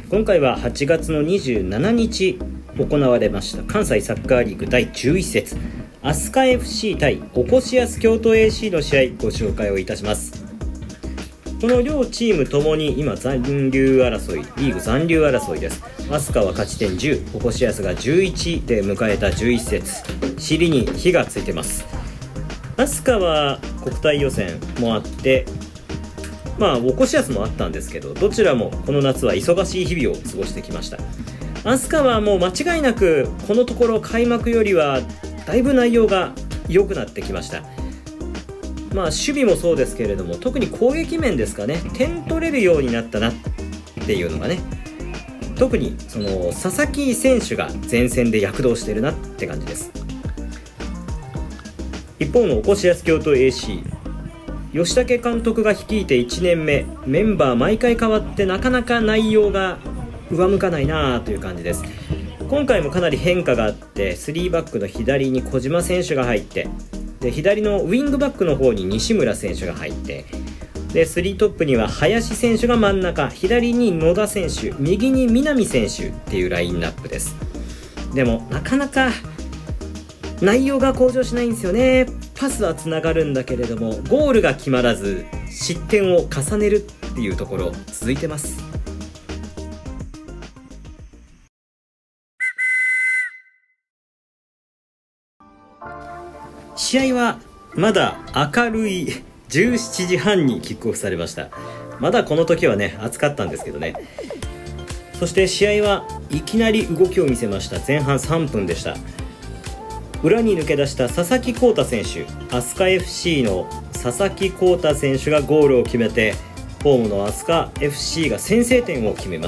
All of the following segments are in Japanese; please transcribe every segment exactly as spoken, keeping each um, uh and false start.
今回ははちがつのにじゅうしちにち行われました関西サッカーリーグだいじゅういち節飛鳥 エフシー 対おこしやす京都 エーシー の試合ご紹介をいたします。この両チームともに今残留争いリーグ残留争いです。飛鳥は勝ち点じゅう、おこしやすがじゅういちで迎えたじゅういち節、尻に火がついてます。飛鳥は国体予選もあって、まあおこしやすもあったんですけど、どちらもこの夏は忙しい日々を過ごしてきました。飛鳥はもう間違いなくこのところ開幕よりはだいぶ内容が良くなってきました。まあ守備もそうですけれども、特に攻撃面ですかね、点取れるようになったなっていうのがね、特にその佐々木選手が前線で躍動してるなって感じです。一方のおこしやす京都 エーシー、 吉武監督が率いていちねんめ、メンバー毎回変わってなかなか内容が上向かないなという感じです。今回もかなり変化があって、スリーバックの左に小島選手が入って、で左のウィングバックの方に西村選手が入って、でスリートップには林選手が真ん中、左に野田選手、右に南選手っていうラインナップです。でもなかなか内容が向上しないんですよね。パスはつながるんだけれどもゴールが決まらず、失点を重ねるっていうところ続いてます。試合はまだ明るいじゅうしちじはんにキックオフされました。まだこの時はね暑かったんですけどね。そして試合はいきなり動きを見せました。前半さんぷんでした。裏に抜け出した佐々木浩太選手、飛鳥 エフシー の佐々木浩太選手がゴールを決めて、ホームの飛鳥 エフシー が先制点を決めます。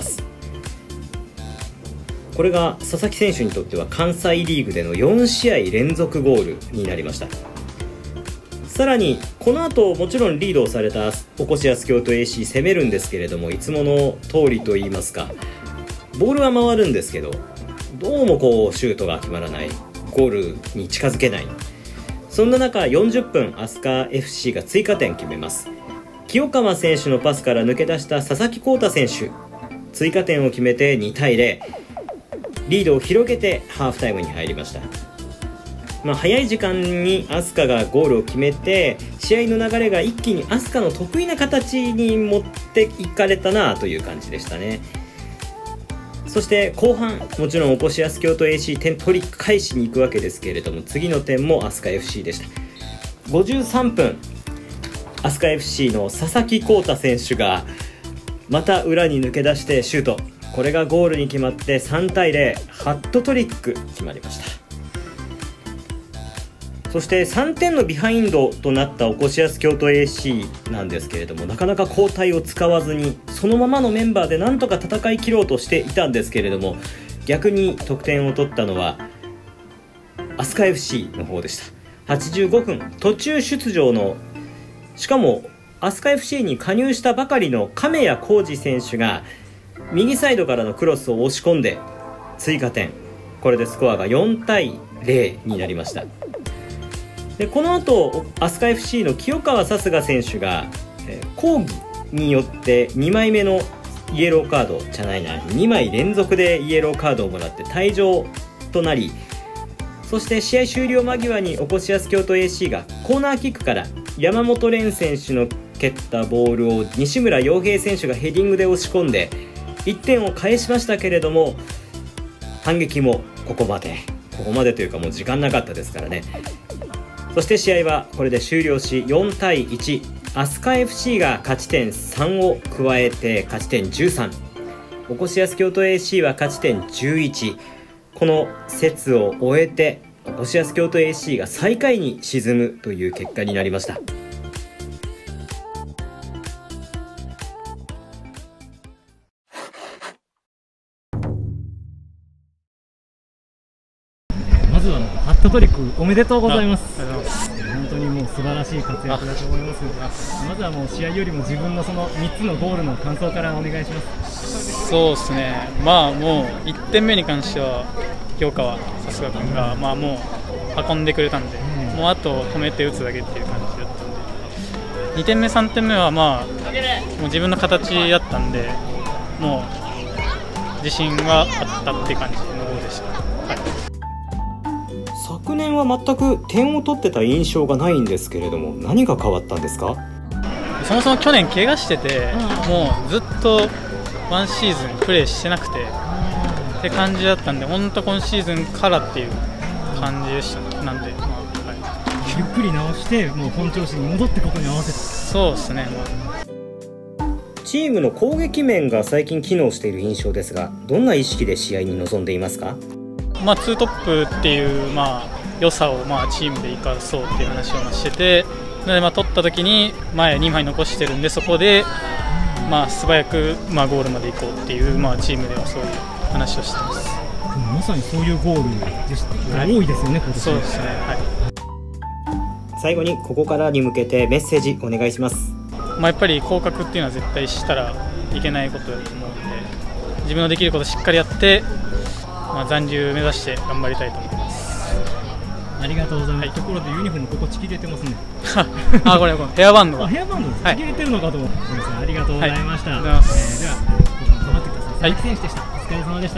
これが佐々木選手にとっては関西リーグでのよんしあい連続ゴールになりました。さらにこの後もちろんリードをされたおこしやす京都 エーシー 攻めるんですけれども、いつもの通りといいますか、ボールは回るんですけど、どうもこうシュートが決まらない、ゴールに近づけない。そんな中よんじゅっぷん、飛鳥 エフシー が追加点決めます。清川選手のパスから抜け出した佐々木浩太選手、追加点を決めてにたいゼロ、リードを広げてハーフタイムに入りました。まあ、早い時間に飛鳥がゴールを決めて、試合の流れが一気に飛鳥の得意な形に持っていかれたなという感じでしたね。そして後半、もちろんおこしやす京都 エーシー 点取り返しに行くわけですけれども、次の点も飛鳥 エフシー でした。ごじゅうさんぷん、飛鳥 エフシー の佐々木浩太選手がまた裏に抜け出してシュート、これがゴールに決まってさんたいゼロ、ハットトリック決まりました。そしてさんてんのビハインドとなったおこしやす京都 エーシー なんですけれども、なかなか交代を使わずにそのままのメンバーでなんとか戦い切ろうとしていたんですけれども、逆に得点を取ったのは飛鳥 エフシー の方でした。はちじゅうごふん、途中出場の、しかも飛鳥 エフシー に加入したばかりの亀谷浩二選手が右サイドからのクロスを押し込んで追加点、これでスコアがよんたいゼロになりました。でこの後飛鳥 エフシー の清川さすが選手が、えー、抗議によってにまいめのイエローカードじゃないなにまい連続でイエローカードをもらって退場となり、そして試合終了間際におこしやす京都 エーシー がコーナーキックから山本蓮選手の蹴ったボールを西村洋平選手がヘディングで押し込んでいってんを返しましたけれども、反撃もここまでここまでというかもう時間なかったですからね。そして試合はこれで終了しよんたいいち、飛鳥 エフシー が勝ち点さんを加えて勝ち点じゅうさん、おこしやす京都 エーシー は勝ち点じゅういち。この節を終えておこしやす京都 エーシー が最下位に沈むという結果になりました。 まずはハットトリックおめでとうございます。本当にもう素晴らしい活躍だと思います。まずはもう試合よりも自分のそのみっつのゴールの感想からお願いします。 そうですね、まあもういってんめに関しては清川さすが君がまあもう運んでくれたんで、うん、もうあと止めて打つだけっていう感じだったんで、にてんめさんてんめはまあもう自分の形だったんで、もう自信はあったって感じのゴールでした。はい、 昨年は全く点を取ってた印象がないんですけれども、何が変わったんですか？ そもそも去年怪我してて、もうずっとワンシーズンプレーしてなくてって感じだったんで、本当今シーズンからっていう感じでした。なんで、まあ、はい、 ゆっくり直してもう本調子に戻ってここに合わせた。 そうですね。 チームの攻撃面が最近機能している印象ですが、どんな意識で試合に臨んでいますか？ まあ、ツートップっていう、まあ、良さをまあチームで生かそうっていう話をしてて、なのでまあ取った時に前にまい残してるんで、そこでまあ素早くまあゴールまで行こうっていう、まあチームではそういう話をしてます。 まさにそういうゴールでした、はい、多いですよね、今年。 そうですね、はい。 最後にここからに向けてメッセージお願いします。 まあ、やっぱり降格っていうのは絶対したらいけないことだと思うので、自分のできることをしっかりやって、まあ、残留目指して頑張りたいと思います。 ありがとうございます。 はい、 ところでユニフォームここちぎれてますね。 あ、これこれヘアバンドが。 ヘアバンドです。ちぎれてるのかと思って。ありがとうございました。 はい、ありがとうございます。 えー、では頑張ってください。佐々木選手でした。お疲れ様でした。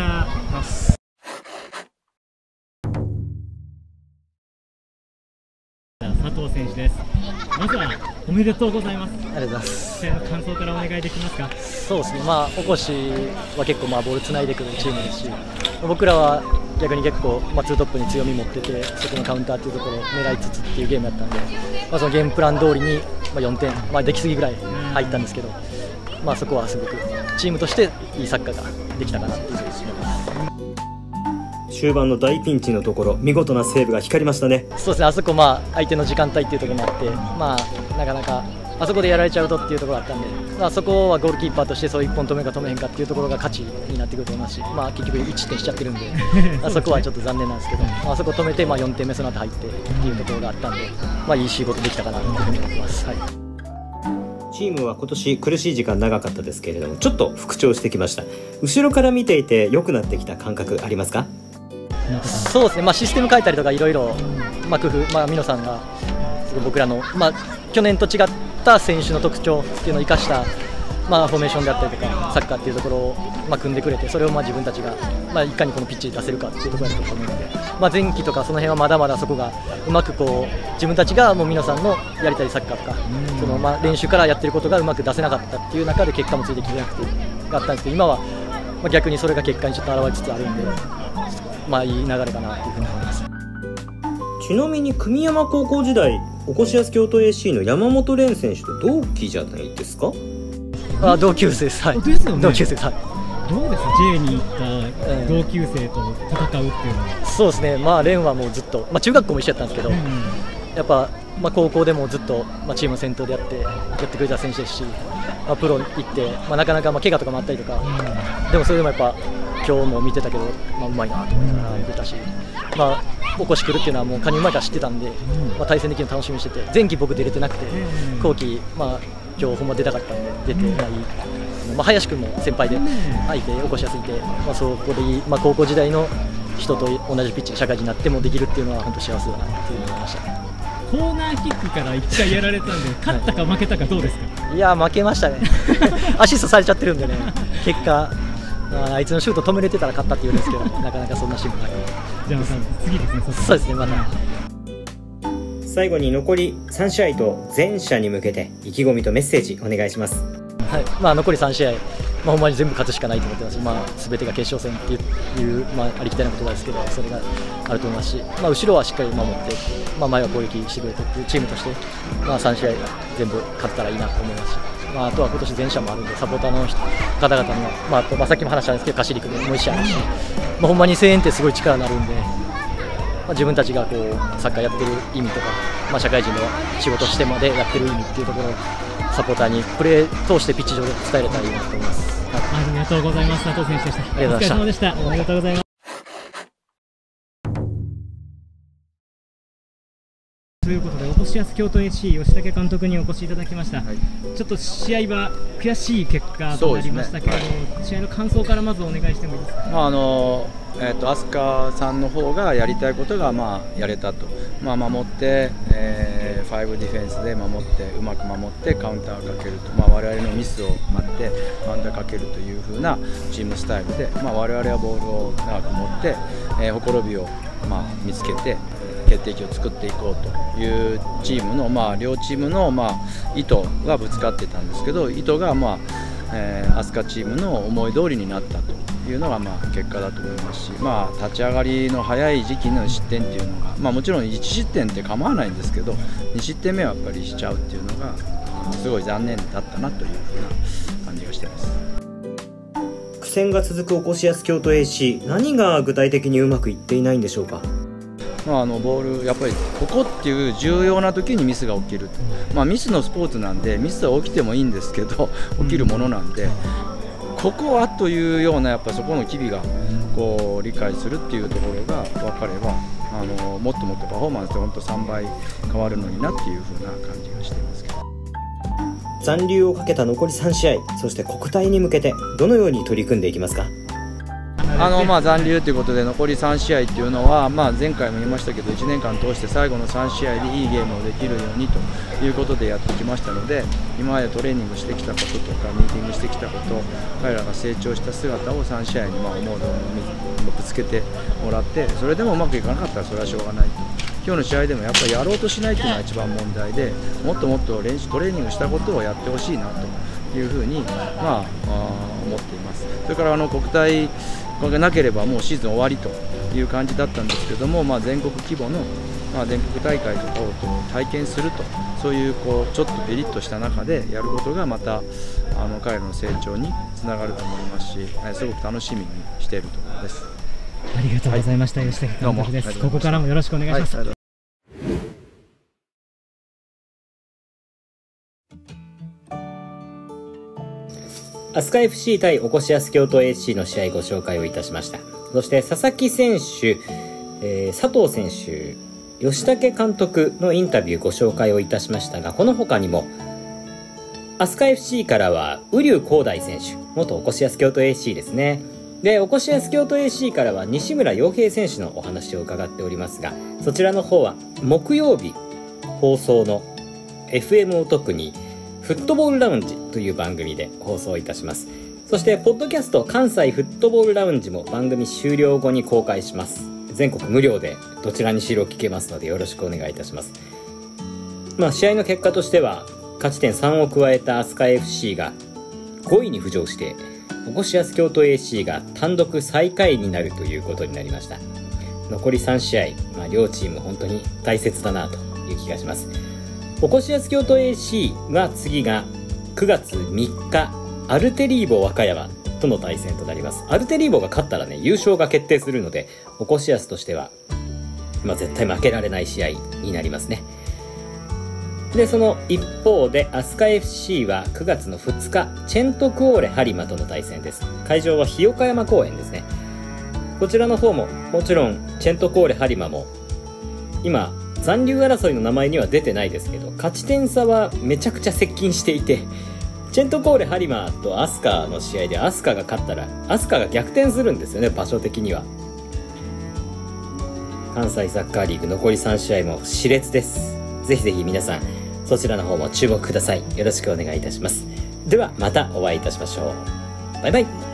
佐藤選手です。まずはおめでとうございます。 ありがとうございます。 試合の感想からお願いできますか？ そうですね、まあ、おこしは結構まあボールつないでくるチームですし、僕らは逆に結構、まあ、ツートップに強み持ってて、そこのカウンターというところを狙いつつっていうゲームだったんで、まあ、そのゲームプラン通りにまあよんてん、まあ、できすぎぐらい入ったんですけど、まあ、そこはすごくチームとしていいサッカーができたかなというふうに思います。 終盤の大ピンチのところ、見事なセーブが光りましたね。 そうですね、あそこ、まあ、相手の時間帯っていうところもあって、まあ、なかなかあそこでやられちゃうとっていうところがあったんで、まあ、そこはゴールキーパーとしてそういっぽん止めるか止めへんかっていうところが勝ちになってくると思いますし、まあ、結局いちてんしちゃってるんで、あそこはちょっと残念なんですけど、まあそこ止めてまあよんてんめその後入ってっていうところがあったんで、まあ、いい仕事できたかなというふうに思ってます。はい、 チームは今年苦しい時間長かったですけれども、ちょっと復調してきました。後ろから見ていて良くなってきた感覚ありますか？ そうですね、まあ、システム変えたりとかいろいろ工夫、まあ、美濃さんが僕らの、まあ、去年と違った選手の特徴っていうのを生かした、まあ、フォーメーションであったりとかサッカーっていうところを、まあ、組んでくれて、それをまあ自分たちが、まあ、いかにこのピッチで出せるかっていうところだったと思うので、まあ、前期とかその辺はまだまだそこがうまくこう自分たちがもう美濃さんのやりたいサッカーとかその、まあ、練習からやってることがうまく出せなかったっていう中で結果もついてきてなくてがあったんですけど、今は、まあ、逆にそれが結果にちょっと現れつつあるんで、まあ、いい流れかなというふうに思います。 ちなみに久美山高校時代、おこしやす京都 エーシー の山本蓮選手と同期じゃないですか？ あ、同級生です。はい。 ですよね。 同級生です。はい。 どうですか J に行った同級生と戦うっていうのは？ そうですね。まあ蓮はもうずっと、まあ中学校も一緒やったんですけど、うん、やっぱまあ高校でもずっとまあチーム先頭でやってやってくれた選手ですし、まあプロ行ってまあなかなかまあ怪我とかもあったりとか、うん、でもそれでもやっぱ今日も見てたけど、まあうまいなと思いながら見てたし、まあおこし来るっていうのはもう加入前から知ってたんで、まあ、対戦できるの楽しみにしてて、前期僕出れてなくて、後期、まあ、今日ほんま出たかったんで出てない、まあ、林君も先輩で相手おこしやすいて、まあ、そこでいい、まあ、高校時代の人と同じピッチで社会人になってもできるっていうのは本当幸せだなっていうふうに思いました。 コーナーキックからいっかいやられたんで勝ったか負けたかどうですか？ いや負けましたねアシストされちゃってるんでね、結果あいつのシュート止めれてたら勝ったって言うんですけど、なかなかそんなシーンもなく。 じゃあ次ですね。 そうですね、また。 最後に残りさんしあいと全社に向けて意気込みとメッセージお願いします。 はい、まあ、残りさんしあい、まあ、ほんまに全部勝つしかないと思ってますし、まあ、全てが決勝戦っていう、まあ、ありきたりなことですけど、それがあると思いますし、まあ、後ろはしっかり守って、まあ、前は攻撃してくれてっていうチームとして、まあ、さんしあい全部勝ったらいいなと思いますし、まあ、あとは今年全社もあるんで、サポーターの方々には、まあ、あとまあさっきも話したんですけど、貸し陸でもういち試合あるし、まあ、ほんまに声援ってすごい力になるんで、まあ、自分たちがこうサッカーやってる意味とか、まあ、社会人の仕事してまでやってる意味っていうところをサポーターにプレー通してピッチ上で伝えれたらいいなと思います。 はい、ありがとうございます。佐藤選手でした。 ありがとうございました。 お疲れ様でした。おめでとうございます。 ということで、おこしやす京都 エーシー 吉武監督にお越しいただきました。 はい、 ちょっと試合は悔しい結果となりましたけれども、ね、はい、試合の感想からまずお願いしてもいいですか。 まああのえー、と飛鳥さんの方がやりたいことがまあやれたと、まあ、守って、えー、ファイブディフェンスで守ってうまく守ってカウンターをかけると、まあ、我々のミスを待ってカウンターかけるという風なチームスタイルで、まあ、我々はボールを長く持って、えー、ほころびをまあ見つけて決定機を作っていこうというチームの、まあ、両チームの、まあ、意図がぶつかってたんですけど、意図が、まあえー、飛鳥チームの思い通りになったというのが、まあ、結果だと思いますし、まあ、立ち上がりの早い時期の失点っていうのが、まあ、もちろんいち失点って構わないんですけど、に失点目はやっぱりしちゃうっていうのがすごい残念だったなというふうな感じがしています。 苦戦が続くおこしやす京都 エーシー、何が具体的にうまくいっていないんでしょうか。 まあ、あのボールやっぱりここっていう重要な時にミスが起きる、まあ、ミスのスポーツなんでミスは起きてもいいんですけど起きるものなんで、ここはというようなやっぱそこの機微がこう理解するっていうところが分かれば、あのもっともっとパフォーマンスで本当さんばい変わるのになっていう風な感じがしていますけど、 残留をかけた残りさん試合、そして国体に向けてどのように取り組んでいきますか。 あのまあ残留ということで残りさん試合というのは、まあ、前回も言いましたけどいちねんかん通して最後のさん試合でいいゲームをできるようにということでやってきましたので、今までトレーニングしてきたこととかミーティングしてきたこと、彼らが成長した姿をさん試合にまあ思う存分ぶつけてもらって、それでもうまくいかなかったらそれはしょうがないと。今日の試合でもやっぱりやろうとしないというのが一番問題で、もっともっと練習トレーニングしたことをやってほしいなというふうに、まあ、思っています。それからあの国体がなければもうシーズン終わりという感じだったんですけども、まあ、全国規模の、まあ、全国大会とかを体験すると、そういうこうちょっとピリッとした中でやることがまたあの彼らの成長につながると思いますし、すごく楽しみにしているところです。 ありがとうございました、はい、吉武監督です。ここからもよろしくお願いします。はい、 飛鳥 エフシー 対おこしやす京都 エーシー の試合ご紹介をいたしました。そして佐々木選手、えー、佐藤選手、吉武監督のインタビューご紹介をいたしましたが、この他にも飛鳥 エフシー からは瓜生光大選手、元おこしやす京都 エーシー ですね。で、おこしやす京都 エーシー からは西村洋平選手のお話を伺っておりますが、そちらの方は木曜日放送の エフエム を特にフットボールラウンジという番組で放送いたします。そしてポッドキャスト関西フットボールラウンジも番組終了後に公開します。全国無料でどちらにしろ聞けますのでよろしくお願いいたします。まあ、試合の結果としては勝ち点さんを加えた飛鳥 エフシー がごいに浮上して、おこしやす京都 エーシー が単独最下位になるということになりました。残りさん試合、まあ、両チーム本当に大切だなという気がします。おこしやす京都 エーシー は次がくがつみっか、アルテリーボ和歌山との対戦となります。アルテリーボが勝ったらね、優勝が決定するので、おこしやすとしては、まあ、絶対負けられない試合になりますね。で、その一方で飛鳥 エフシー はくがつのふつか、チェントクオーレ播磨との対戦です。会場は日岡山公園ですね。こちらの方ももちろんチェントクオーレ播磨も今残留争いの名前には出てないですけど、勝ち点差はめちゃくちゃ接近していて、チェントクオーレ播磨と飛鳥の試合で飛鳥が勝ったら飛鳥が逆転するんですよね、場所的には。関西サッカーリーグ残りさん試合も熾烈です。ぜひぜひ皆さんそちらの方も注目ください。よろしくお願いいたします。ではまたお会いいたしましょう。バイバイ。